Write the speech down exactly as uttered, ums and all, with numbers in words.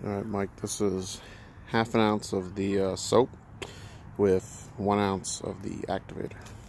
Alright, Mike, this is half an ounce of the uh, soap with one ounce of the activator.